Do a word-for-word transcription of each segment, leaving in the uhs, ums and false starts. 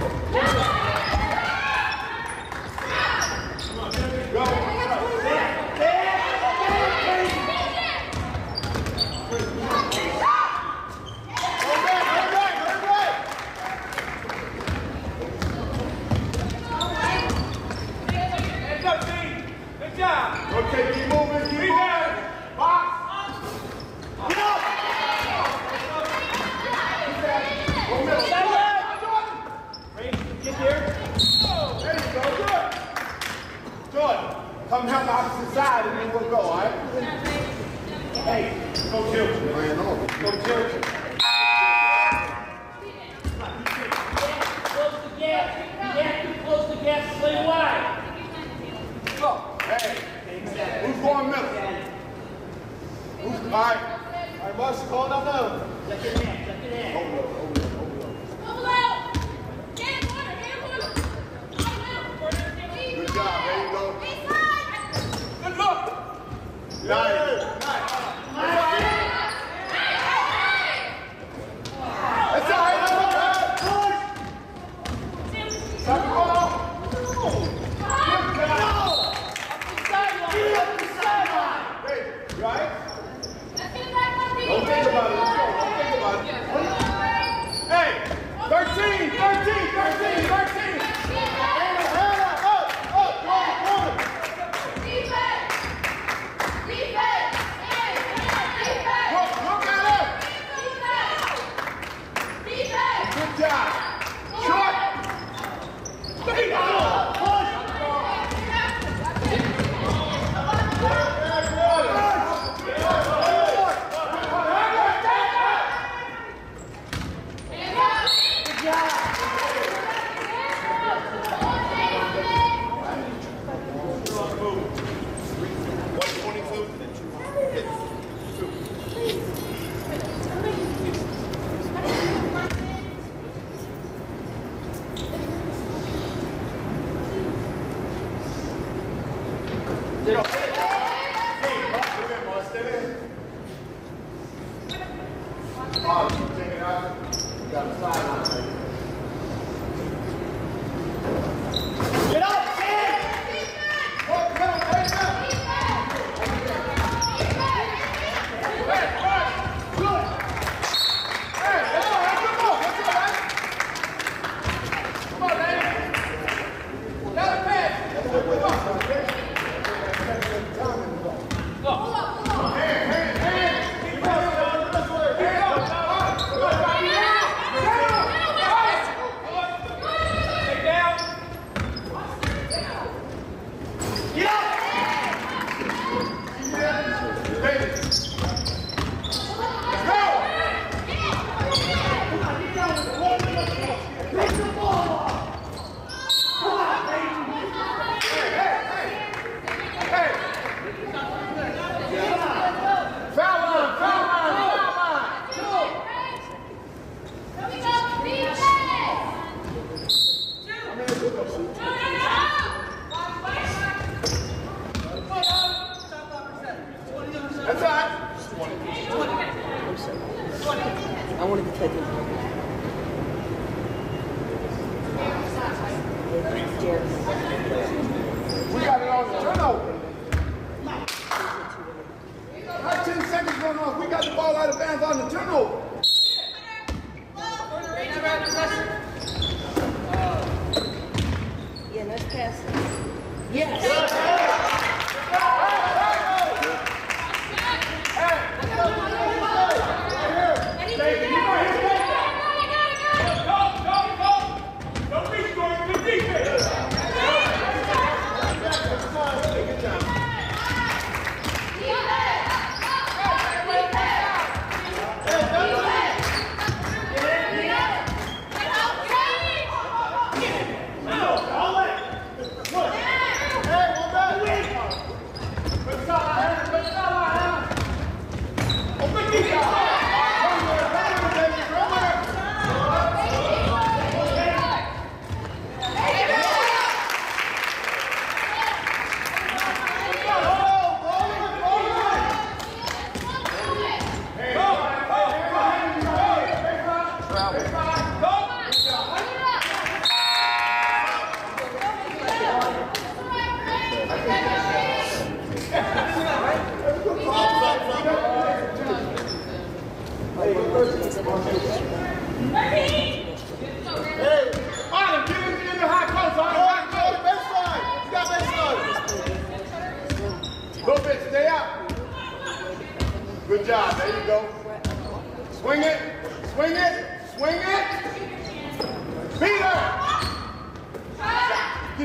Okay, keep moving, keep moving. Box. Get up. One minute. Ready? Get here. There you go. Good. Jordan, come help the opposite side and then we'll go, all right? Hey, go Children. Go Children. Close the gap. You have to close the gap, play wide. Go. Hey. Who's going middle? Who's, all right. All right, Marcy, call it up now. Check it in, check it in. Over, over, over. Good job, there you go. Good look. Nice. Nice. That's all right, that's all right. Push. Time to go. Right? Don't think about it. Let's go. Don't think about it. Hey, thirteen, thirteen, thirteen, thirteen. Hand up, hand up, up, up, corner, corner. Defense. Defense. Look, look at her. Defense. Good job. Short. There you go.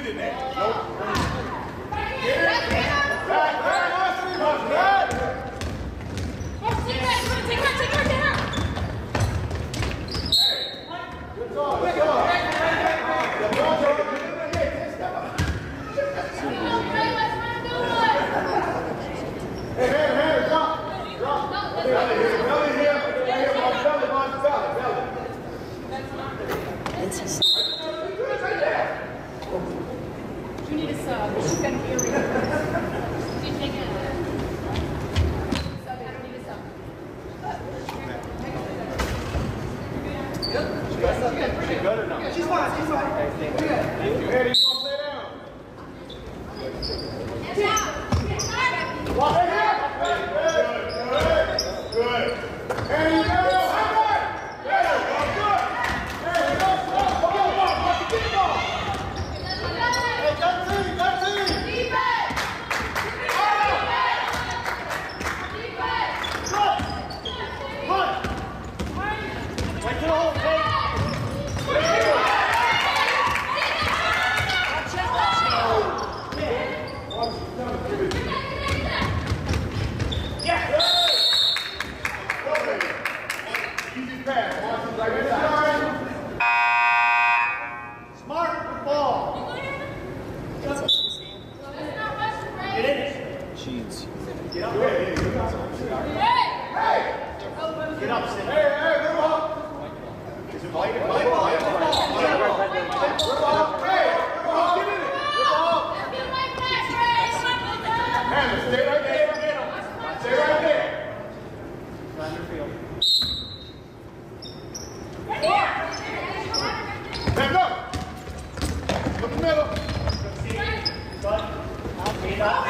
get in there. Nope. Get in. Back, back, Austin. Back. Take that, take that, take that, take that. Good ball, good ball. Good ball, good ball. Hey, hey, hey, drop. Drop. Belly here, belly here. Belly, belly, belly, belly. It's just You need a sub. She's got an earring. You take it. Sub, I don't need a sub. She good or not? She's fine, she's fine. Thank you. Hey, you gonna stay down? And down. Walk it here. Good, good, good. Hey, you go. High five. There you go. Good. Hey, go, go, go, go. Watch the kick ball. Hey, thirteen, thirteen. Defense. Punch. Right to the hole, Kate. Easy pass. Watch it like this. Smart with ball. Get in it. cheats. Get up. Hey, hey. Get up, Sid. Hey, hey, good ball. Is it white? White ball. Good ball. Hey, good ball. Get in it. Good ball. Hammer, stay right there. Stay right there. Round your field. Back up. Look in the middle. Good. Out, feet up.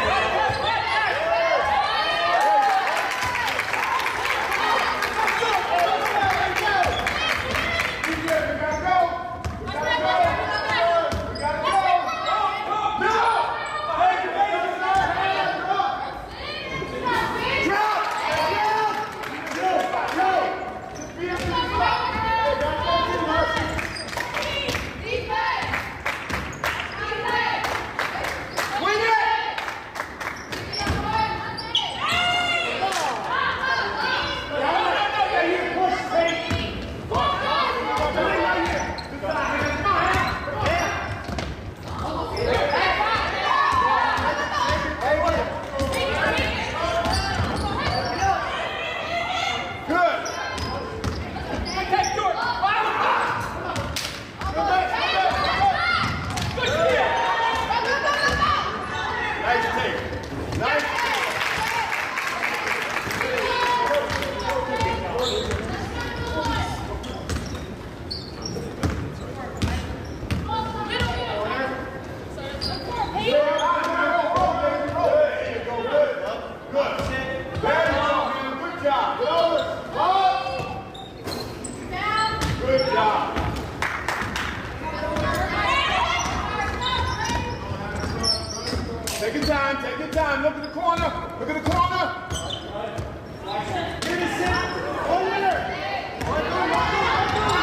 Take your time, take your time. Look at the corner. Look at the corner. Get it, sit. One winner. One through, one through, one through.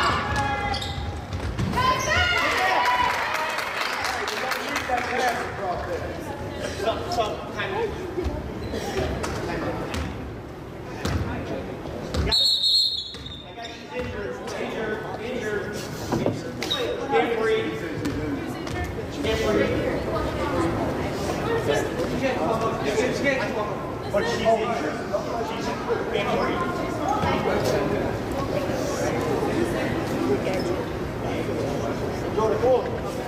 You gotta shoot that pass across there. Some, some kind of. That guy, she's injured. Injured, injured, injured. Can't breathe. Can't breathe. But she's injured. She's can't breathe. Go to goal.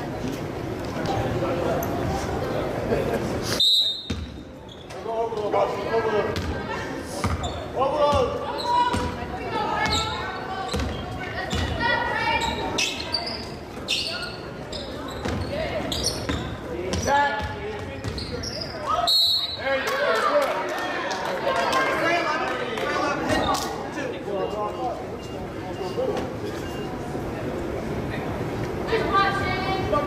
Go over, over, over. Over. Zach. There you go. Good.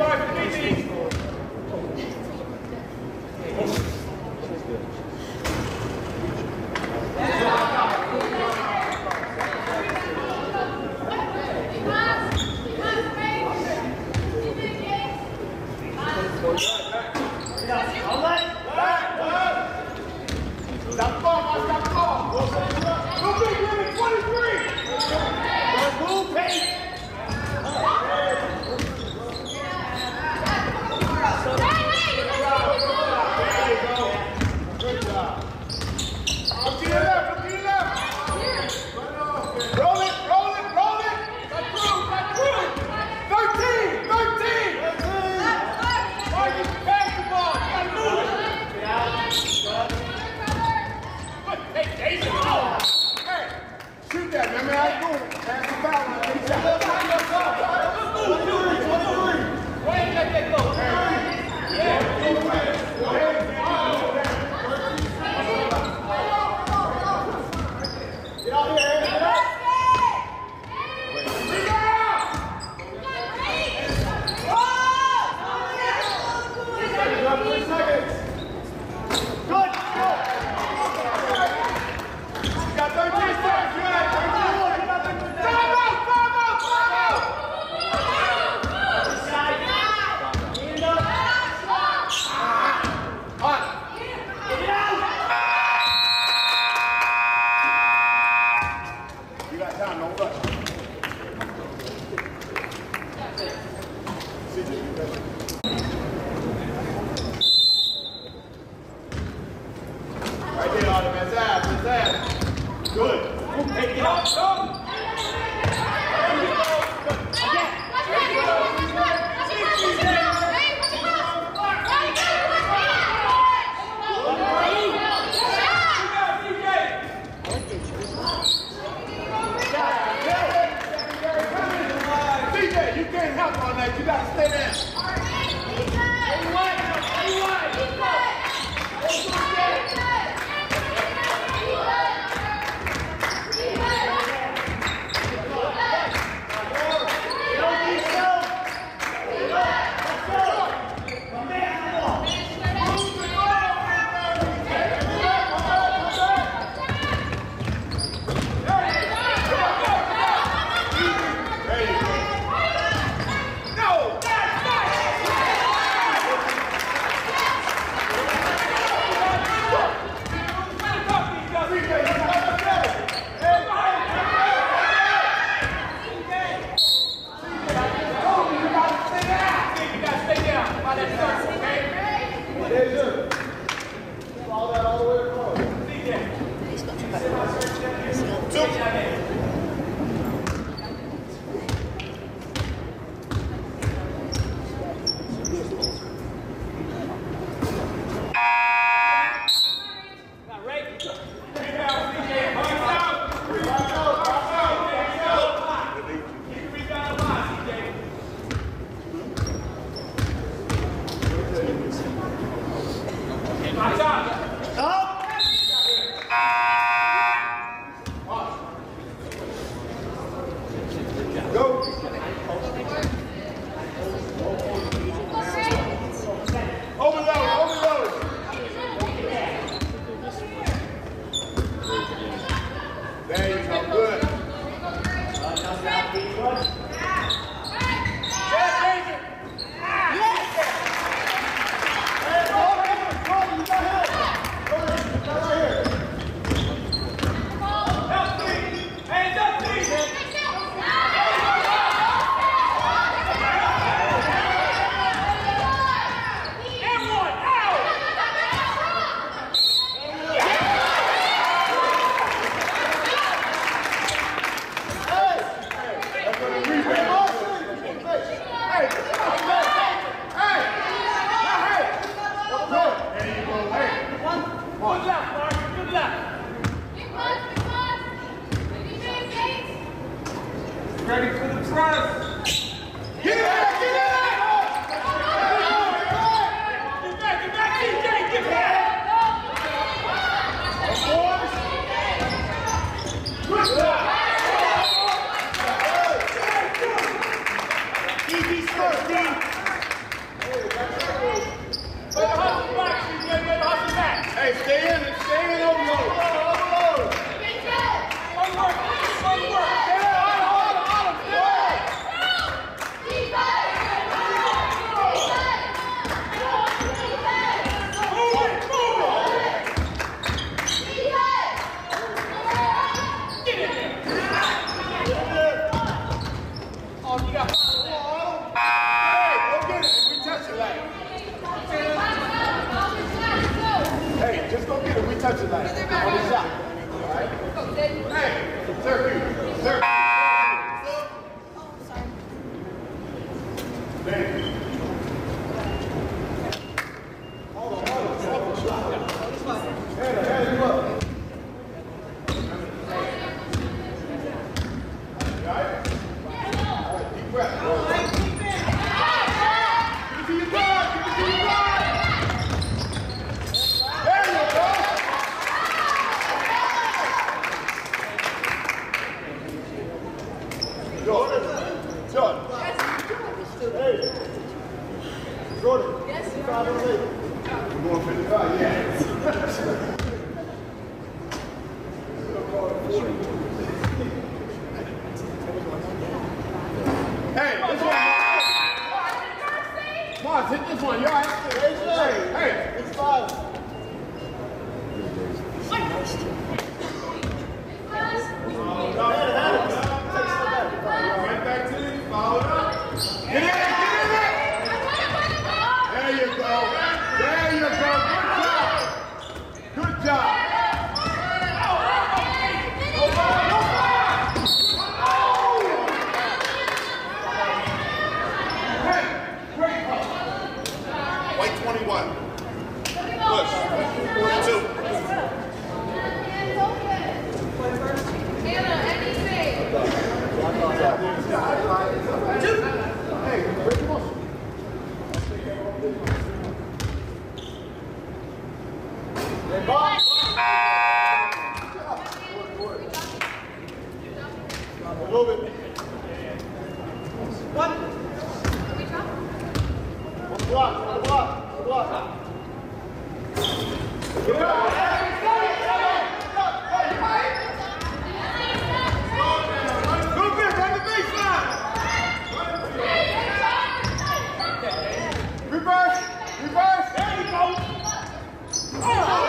Jordan. Yes, you're Five on eight. We're going fifty-five, yeah. Hey, this one. Mars, hit this one. Y'all have to. Hey, hey, it's five. Right back to you. Follow it up. Get in, get in there. There you go. There you go. Good job. Good job. Hey, great call. White twenty-one. Push. Two. Anna, anything. Hey, break the muscle. Hey, Bob. A little bit. What? One block, one block, one block. Get up. Reverse! Reverse! There you go! Oh!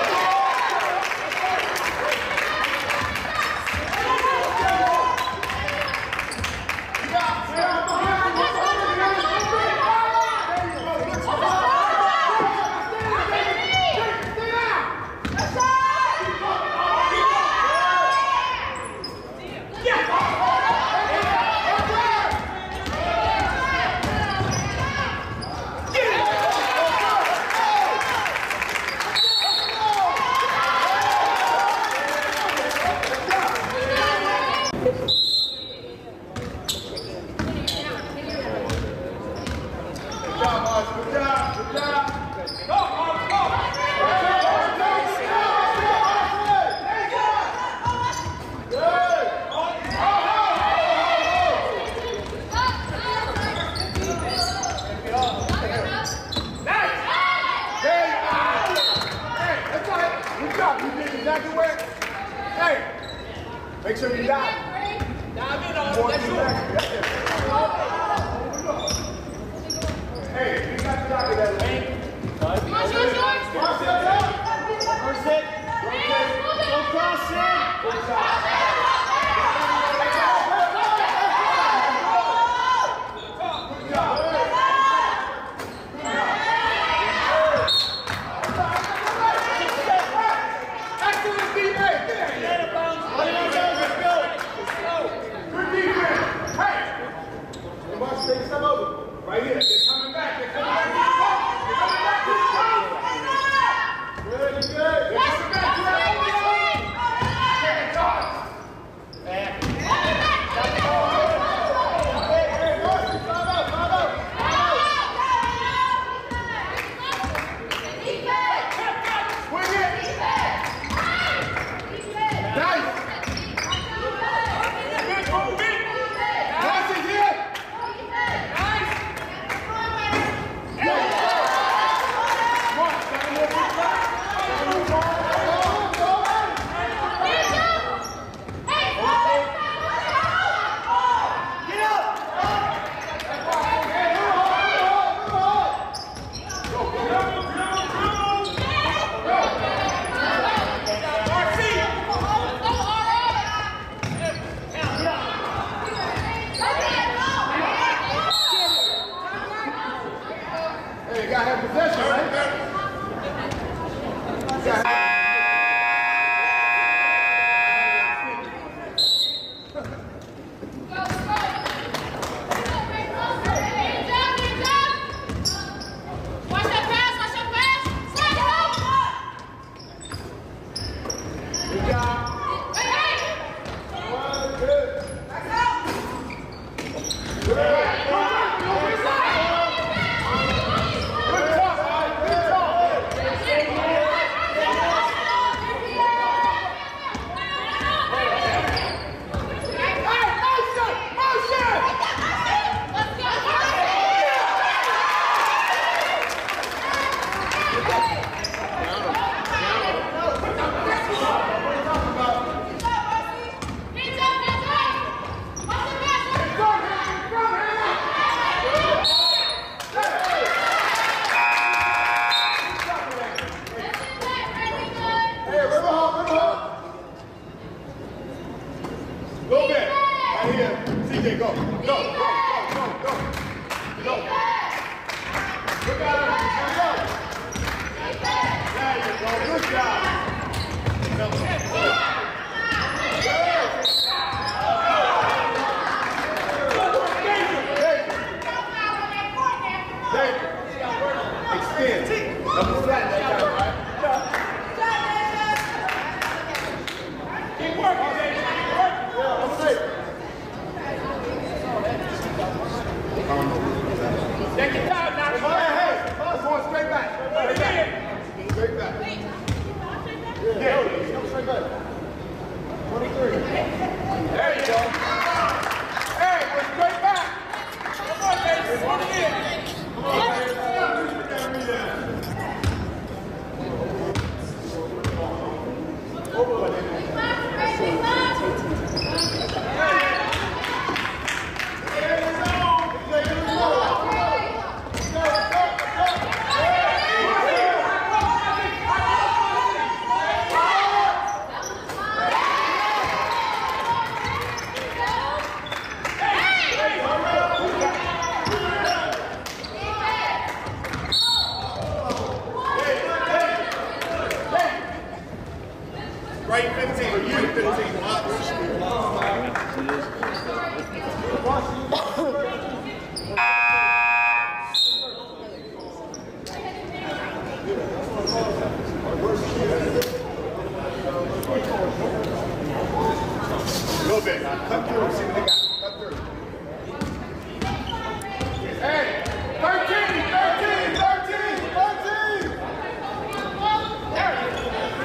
Make sure you dive. Dive in on it. Hey, you got to dive in that lane. Come on, yours, yours. Cross it up. First hit. Don't cross it. Good job. Take some over. Right here. They're coming back. They're coming back. They're coming back to the post. Good, good. They're coming back to the post. Take it, Josh. Back. Hey, hey, Marcy, five out, five out. Swing it. Nice. Good moving. Marcy's here. You gotta have possession, right? You gotta have good job. Good. Good. Good. Look at him. There you go. Good job. Extend. Double flat that time, right? Keep working, David. Keep working. Yeah, I'm safe. Take your time now. Hey, hey. We're going straight back. Straight back. Yeah, come straight back. twenty-three. There you go. Hey, we're straight back. Come on, baby. One again. Come on, baby. Right fifteen, or you fifteen. A little bit. Cut through. See what they got. Cut through. Hey, thirteen, thirteen, thirteen, thirteen. There you go.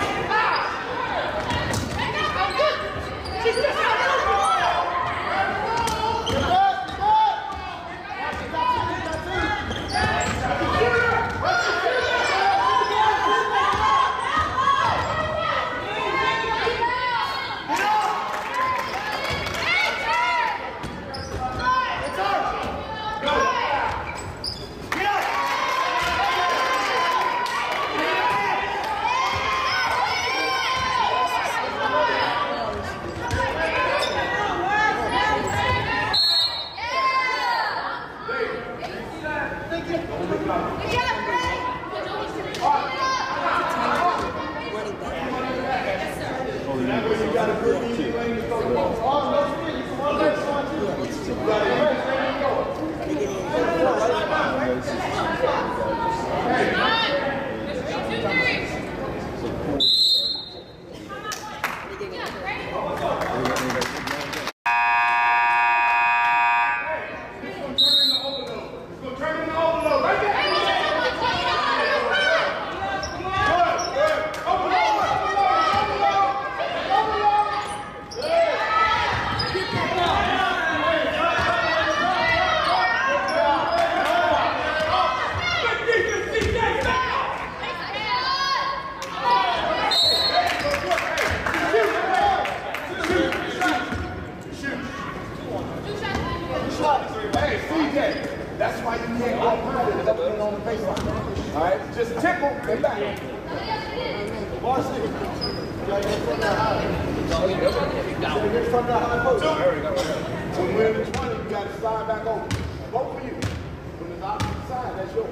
That's why you can't go behind it up on the baseline. All right, just tickle and back. Varsity. You gotta get from that high. You gotta get from that high post. There we go. When we're in the twenty, you gotta slide back over. Both of you. When it's opposite side, that's yours.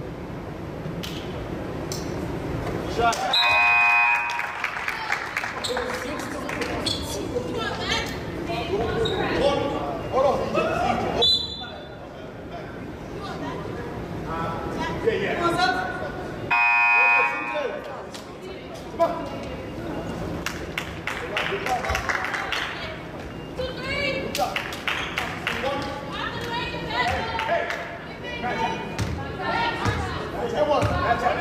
Shot. Hold on. Yeah, yeah. What's up? Come on. Two, three. Good job. One. Hey. Match. That one. That's it.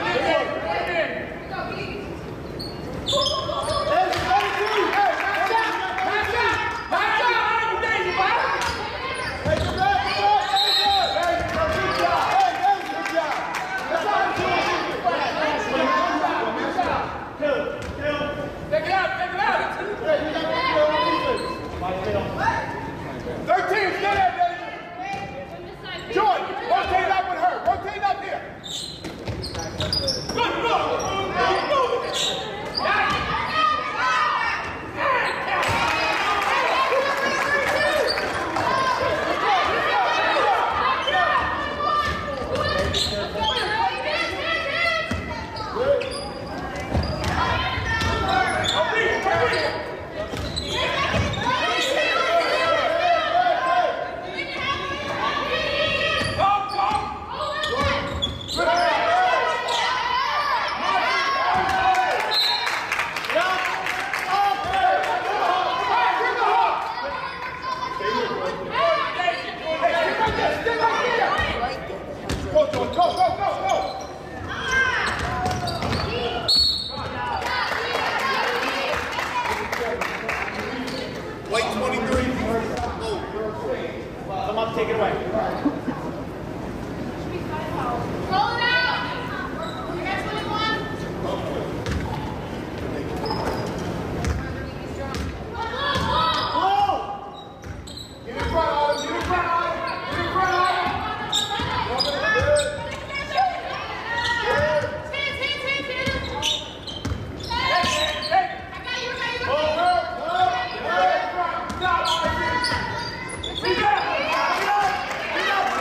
thirteen, stay there, David. Jordan, rotate up with her. Rotate up here. Good, good. Keep moving. Got it. go, go, go. White twenty-three. Oh. Come up, take it away. Roll it out. You guys winning one? Get in front of him, get in front of him, get in front of him. Hands, hands, hands, hands. Hey, hey, hey. I got you, I got you. Oh, girl, girl, girl, stop, Marcus. We got it, we got it, we got it.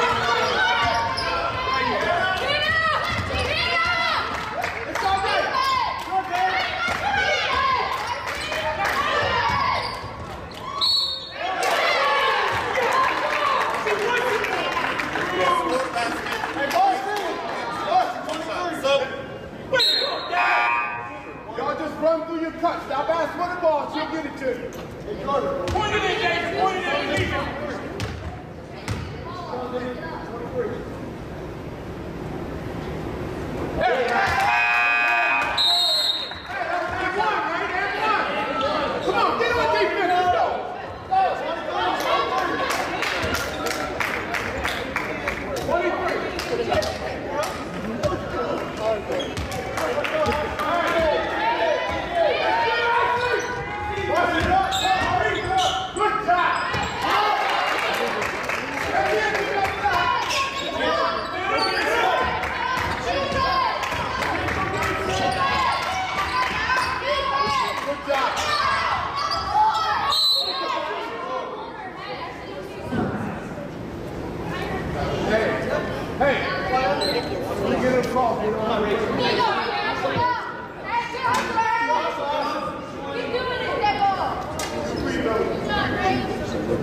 It's all good. It's okay. Hey, Boston! Boston, twenty-three. So, Y'all just run through your cuts. Stop asking for the ball. She'll get it to you. Hey, Carter. Point it in, Jason. Point it in. Leave it. Hey, and one, right? And one. Come on, get on defense. Let's go. Good job. Good job. Hey, hey, let me get a call. You know, Keep doing it, Debo. three those. It's not right.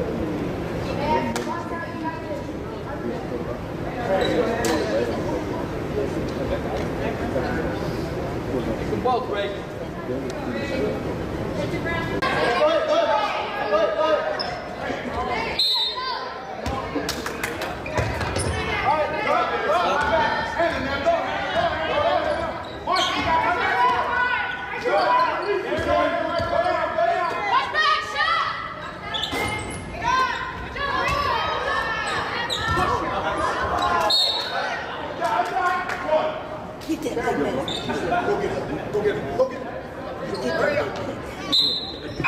You can both, Ray. Get that big man. Go get it. Go get it. Go get it. Hurry up.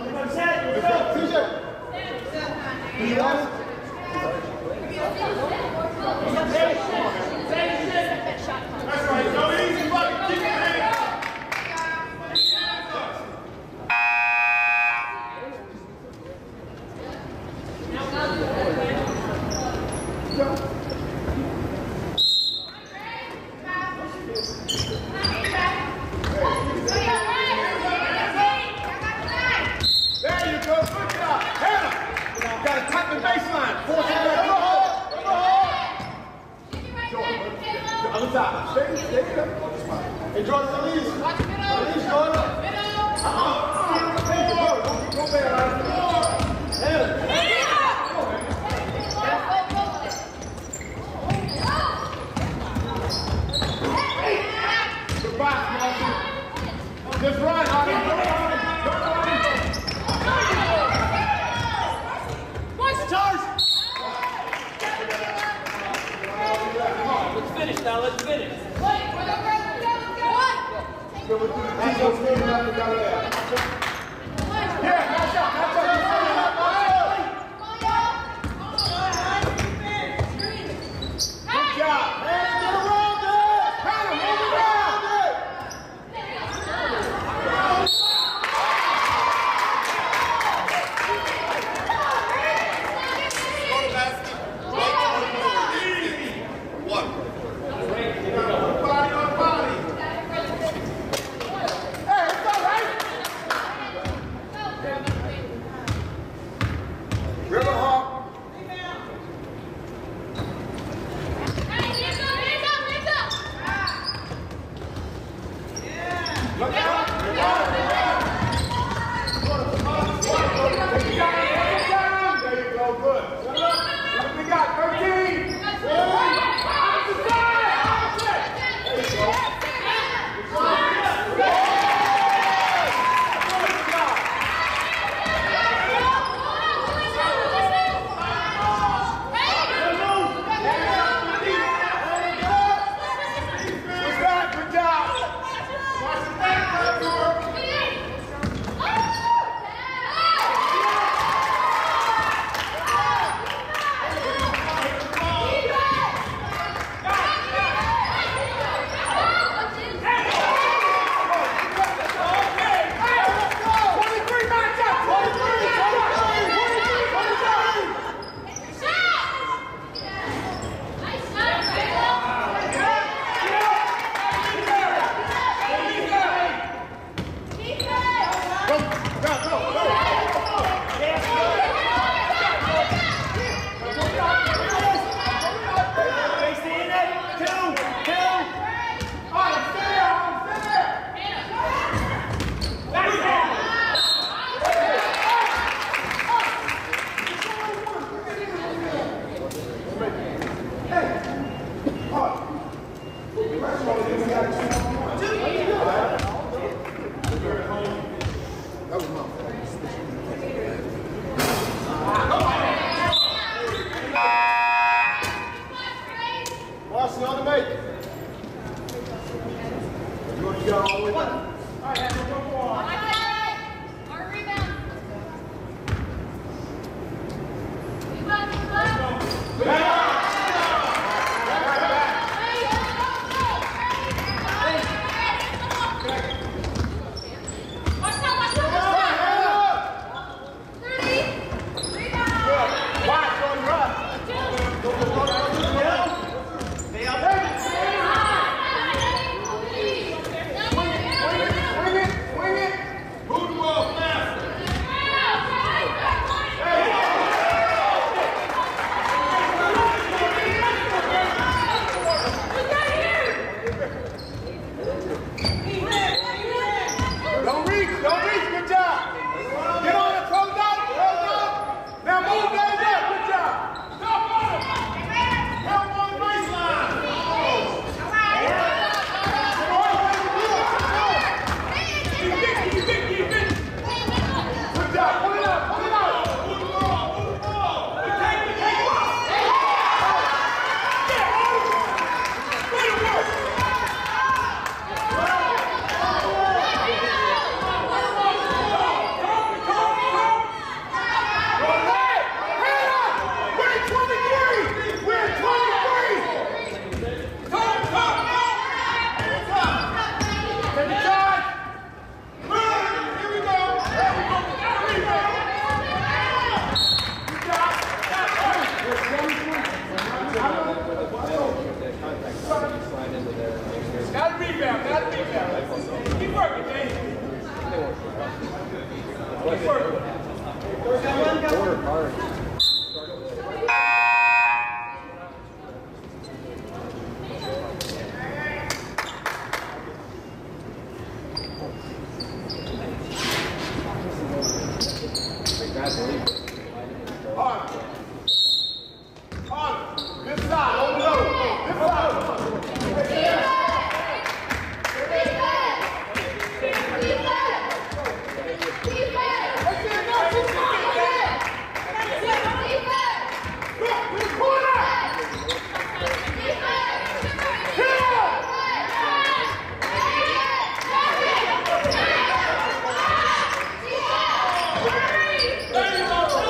T J. You got it? That's right. Go easy, buddy. Keep your hand. There you go. Good job. Hannah. You got to tap the baseline. Force it back. Go hard. Go hard. Other side. Stay, stay there. Hey, Jordan, release. Release, Jordan. Uh-uh. Go, go back. Hannah. Good box, Marcy. Just run, Hardy. Go, Hardy. Go, Hardy. Charge. Let's finish now, let's finish. Go with the T-shirts, maybe not the guy there. Yeah, match up, match up. Good job. Hannah, get around it. Hannah, move around it. Go to basket. One. Body on body. Hey, it's all right. Riverhawk. Look out. Look out. There you go, good. What we got? thirteen. Marcy on the make. You want to go all the way down? All right, have a go for it. Our rebound. Watch out, watch out. There you go.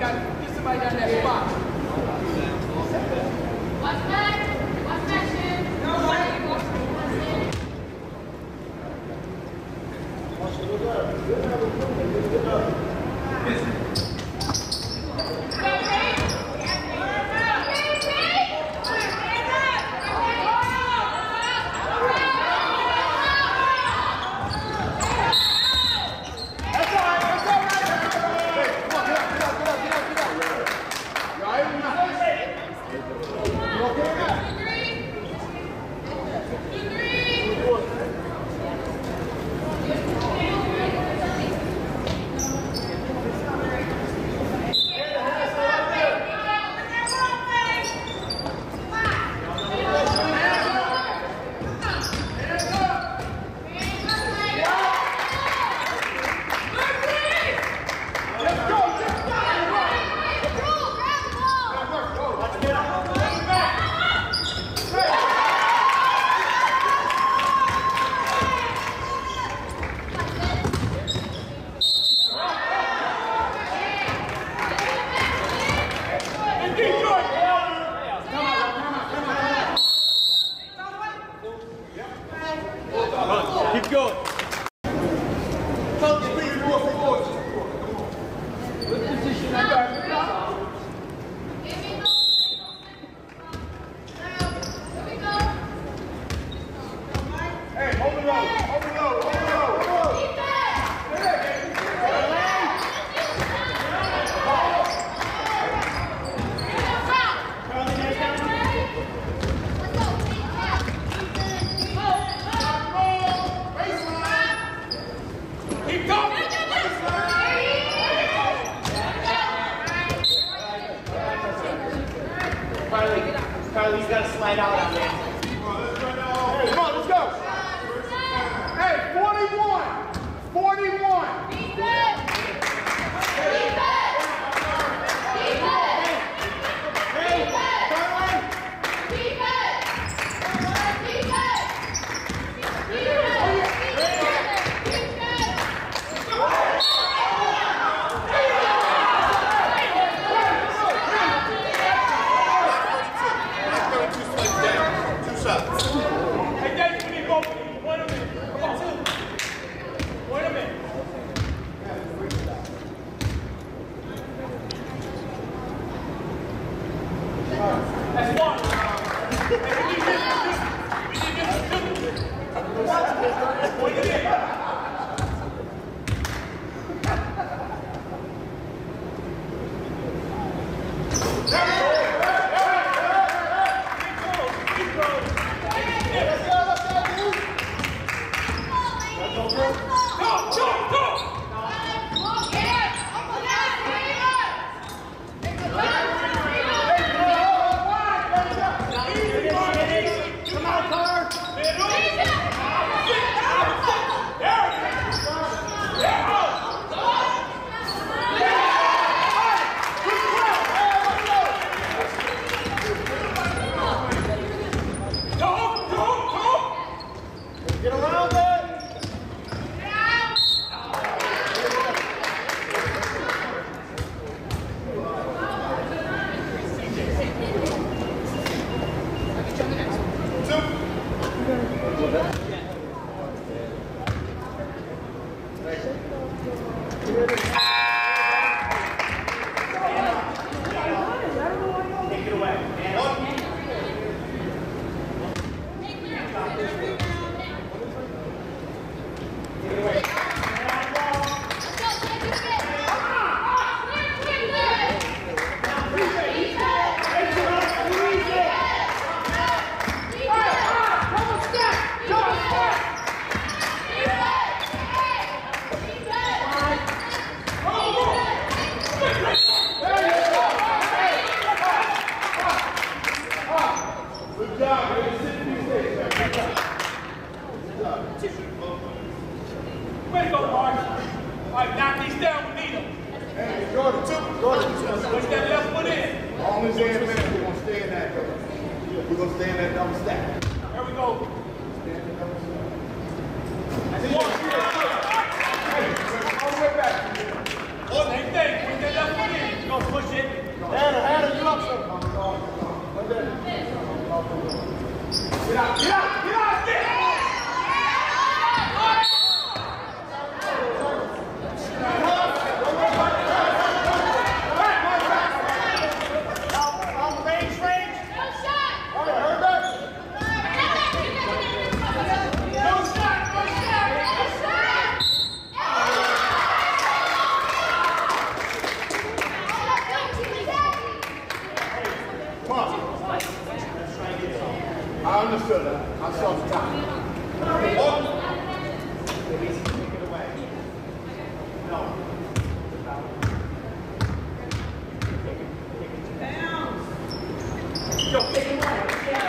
down, get somebody down that spot. Watch back. Watch back, Shin. No way. Keep going. Coach, please, more for coach. Good position. Hey, hold it low, hold it low, hold it low, hold it low. Keep going. Carly, Carly's got to slide out on that. Hey, come on, let's go. Hey, forty-one. forty-one. Two shots. Hey, Dave, we need both of you. Point them in. Come on. Point them in. That's one. Hey, we need this one. We need this one. Point it in. Way to go, Mark. All right, knock these down. We need them. Hey, Jordan, Jordan. Push that left one in. All these damn minutes, we're gonna stay in that. We're gonna stay in that double stack. There we go. That's one. Hey, all the way back. Same thing. Push that left one in. Go push Understood. I saw the time. Oh. Take it away. No. Yo, take it away.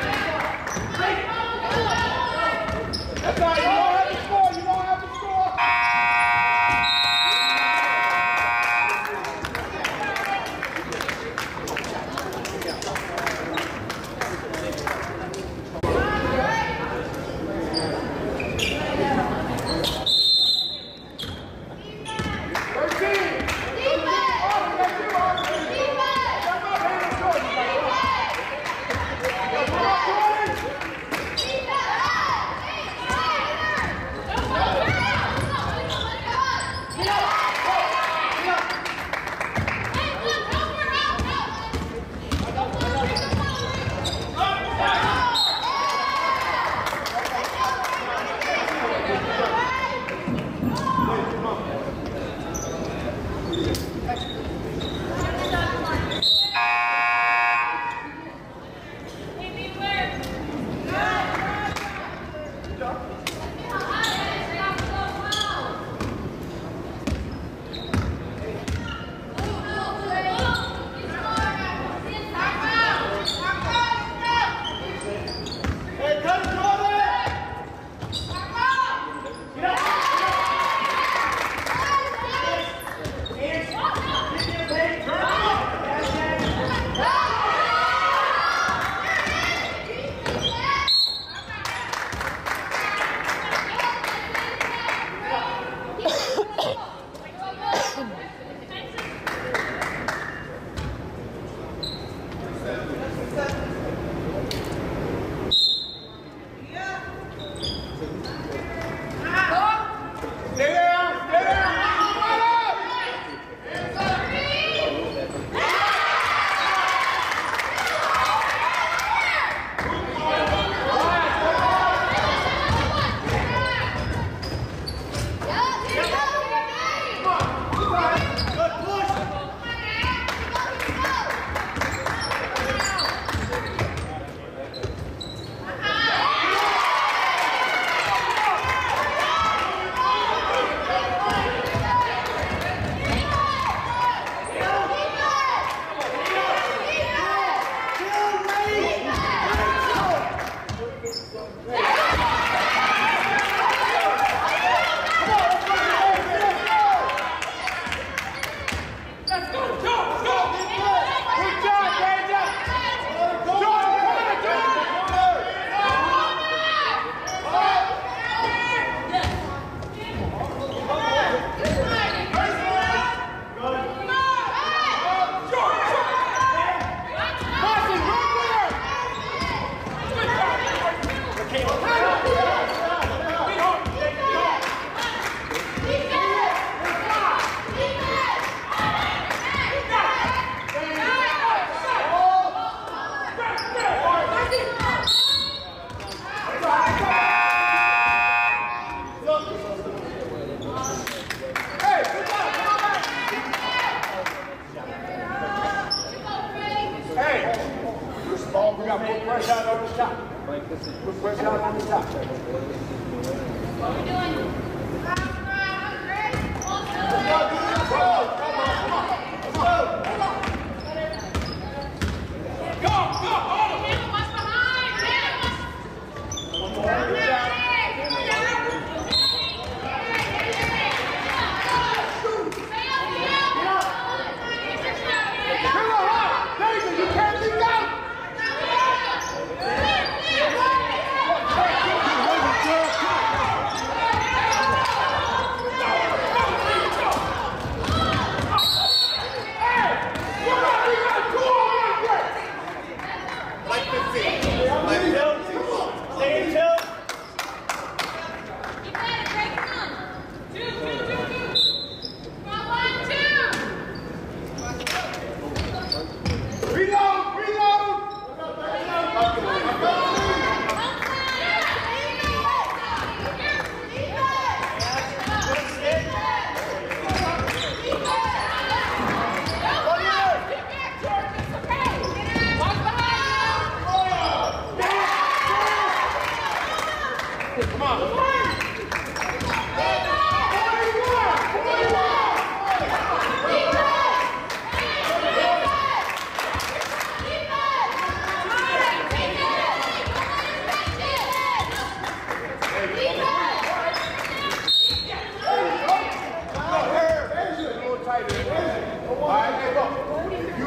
That's all right. You don't have to score. You don't have to score.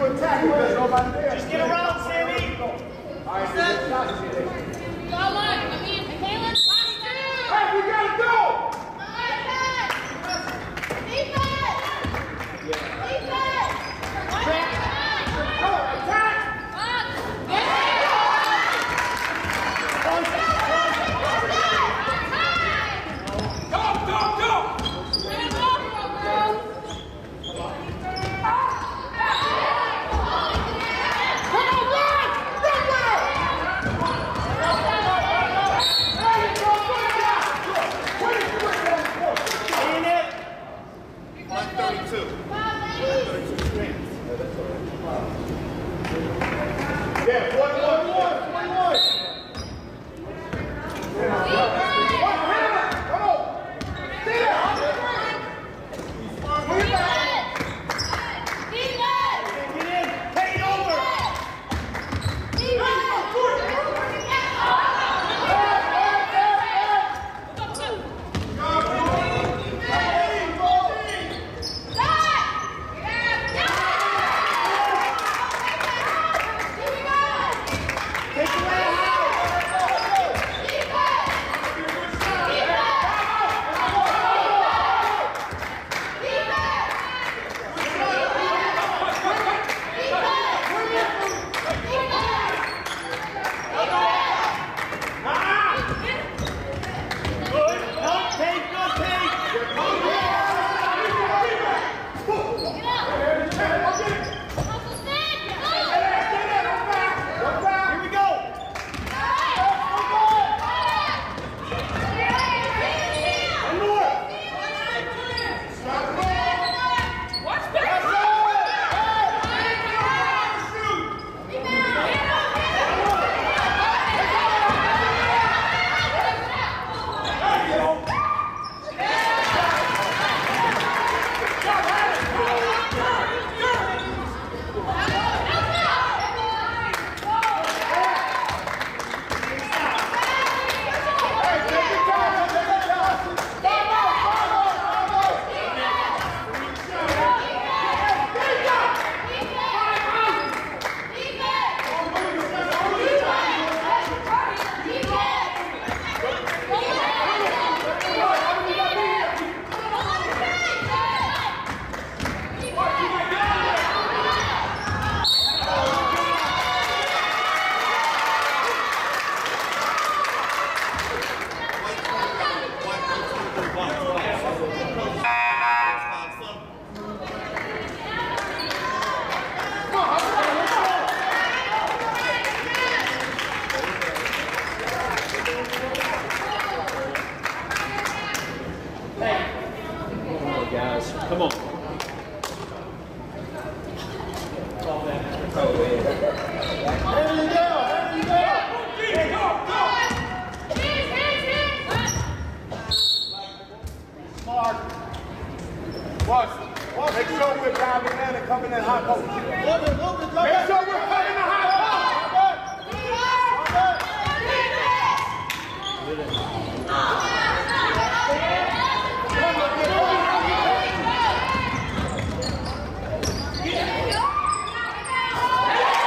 to attack because nobody there. Just get around, Sammy. All right, good shots here. Go on. I mean, Michaela. Hey, we gotta go! Yeah, forty-one, forty-one. One, Hannah, come on. Stay there. Bring it back. Get in. Take it over. Guys, come on. Smart. Watch. Watch. Make sure we're diving in and coming in hot post. Make sure we're coming in hot post. Yeah.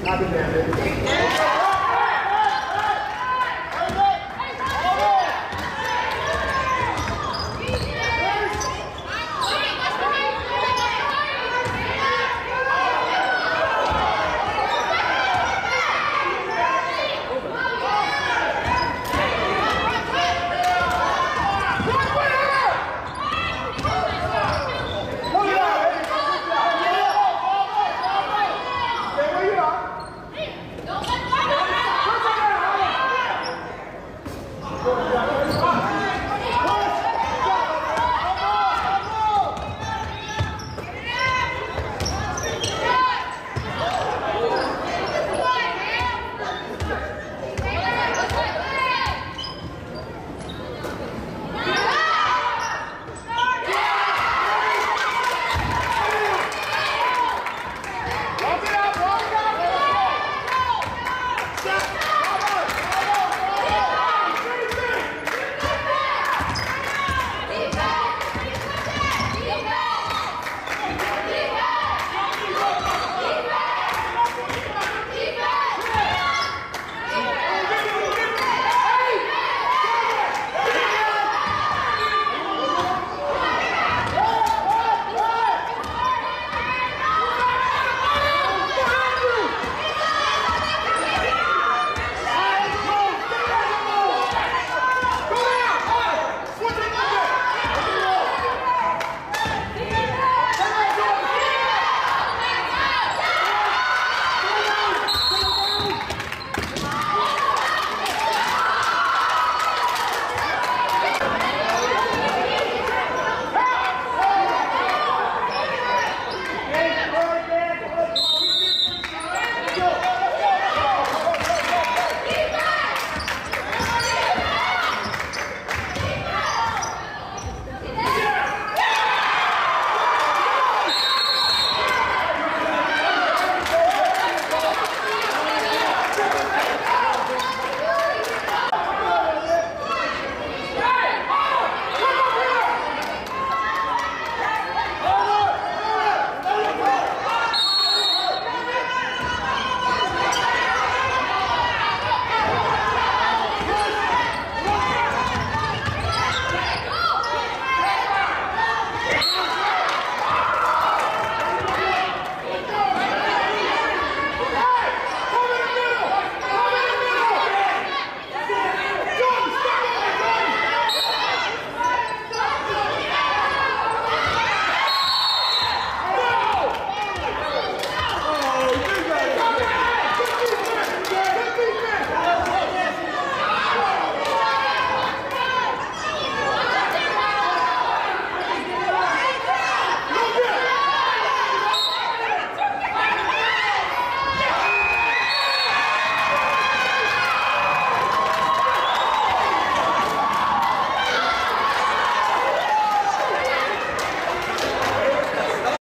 I've been down there. Come on!